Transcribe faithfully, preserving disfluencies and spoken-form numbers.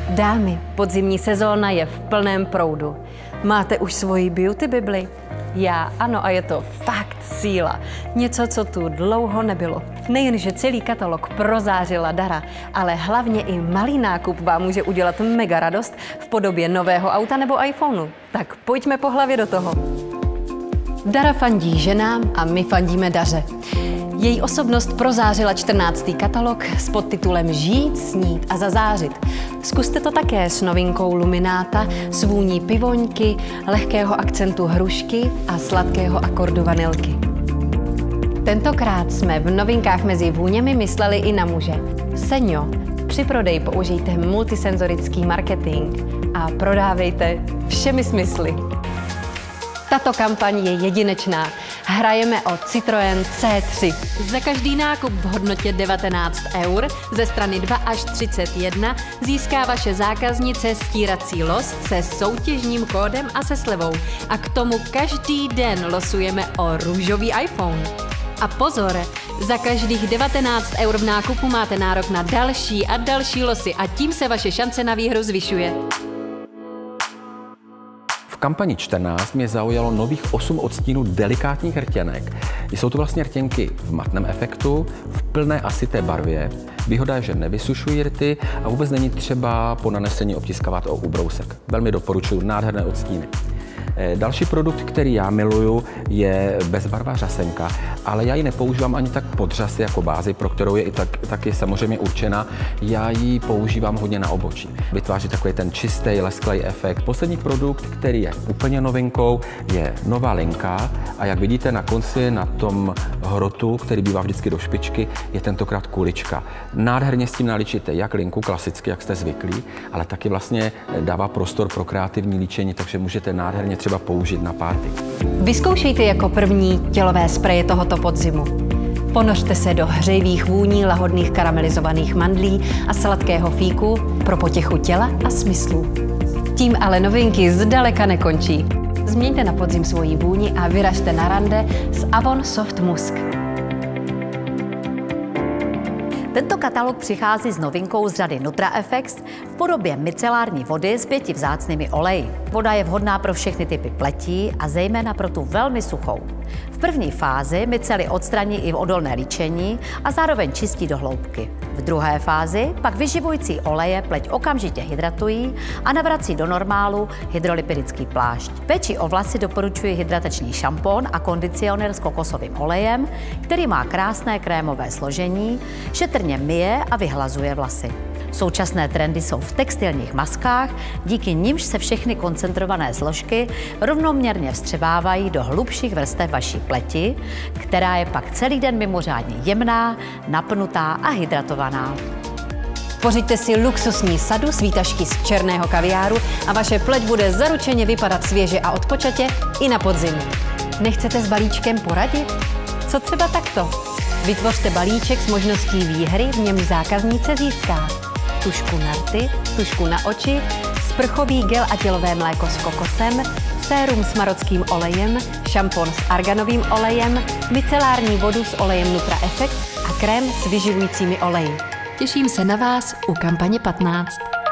Dámy, podzimní sezóna je v plném proudu. Máte už svoji beauty bibli? Já ano, a je to fakt síla. Něco, co tu dlouho nebylo. Nejenže celý katalog prozářila Dara, ale hlavně i malý nákup vám může udělat mega radost v podobě nového auta nebo iPhoneu. Tak pojďme po hlavě do toho. Dara fandí ženám a my fandíme Daře. Její osobnost prozářila čtrnáctý katalog s podtitulem Žít, snít a zazářit. Zkuste to také s novinkou Lumináta s vůní pivoňky, lehkého akcentu hrušky a sladkého akordu vanilky. Tentokrát jsme v novinkách mezi vůněmi mysleli i na muže. Seňo, při prodeji použijte multisenzorický marketing a prodávejte všemi smysly. Tato kampaň je jedinečná. Hrajeme o Citroën C tři. Za každý nákup v hodnotě devatenáct eur ze strany dva až třicet jedna získá vaše zákaznice stírací los se soutěžním kódem a se slevou. A k tomu každý den losujeme o růžový iPhone. A pozor, za každých devatenáct eur v nákupu máte nárok na další a další losy a tím se vaše šance na výhru zvyšuje. V kampani čtrnáct mě zaujalo nových osm odstínů delikátních rtěnek. Jsou to vlastně rtěnky v matném efektu, v plné a syté barvě. Výhoda je, že nevysušují rty a vůbec není třeba po nanesení obtiskovat o ubrousek. Velmi doporučuji, nádherné odstíny. Další produkt, který já miluju, je bezbarvá řasenka, ale já ji nepoužívám ani tak pod řasy jako bázi, pro kterou je i tak, taky samozřejmě určena. Já ji používám hodně na obočí. Vytváří takový ten čistý, lesklej efekt. Poslední produkt, který je úplně novinkou, je nová linka a jak vidíte na konci, na tom hrotu, který bývá vždycky do špičky, je tentokrát kulička. Nádherně s tím naličíte jak linku klasicky, jak jste zvyklí, ale taky vlastně dává prostor pro kreativní líčení, takže můžete nádherně třeba použít na párty. Vyzkoušejte jako první tělové spreje tohoto podzimu. Ponořte se do hřejivých vůní lahodných karamelizovaných mandlí a sladkého fíku pro potěchu těla a smyslů. Tím ale novinky zdaleka nekončí. Změňte na podzim svoji vůni a vyražte na rande s Avon Soft Musk. Tento katalog přichází s novinkou z řady NutraEffects v podobě micelární vody s pěti vzácnými oleji. Voda je vhodná pro všechny typy pletí a zejména pro tu velmi suchou. V první fázi micely odstraní i odolné líčení a zároveň čistí do hloubky. V druhé fázi pak vyživující oleje pleť okamžitě hydratují a navrací do normálu hydrolipidický plášť. Péči o vlasy doporučuji hydratační šampon a kondicionér s kokosovým olejem, který má krásné krémové složení, šetrně myje a vyhlazuje vlasy. Současné trendy jsou v textilních maskách, díky nimž se všechny koncentrované složky rovnoměrně vstřebávají do hlubších vrstev vaší pleti, která je pak celý den mimořádně jemná, napnutá a hydratovaná. Pořiďte si luxusní sadu s výtažky z černého kaviáru a vaše pleť bude zaručeně vypadat svěže a odpočatě i na podzim. Nechcete s balíčkem poradit? Co třeba takto? Vytvořte balíček s možností výhry, v němž zákaznice získá tužku na rty, tužku na oči, sprchový gel a tělové mléko s kokosem, sérum s marockým olejem, šampon s arganovým olejem, micelární vodu s olejem NutraEffects a krém s vyživujícími oleji. Těším se na vás u kampaně patnáct.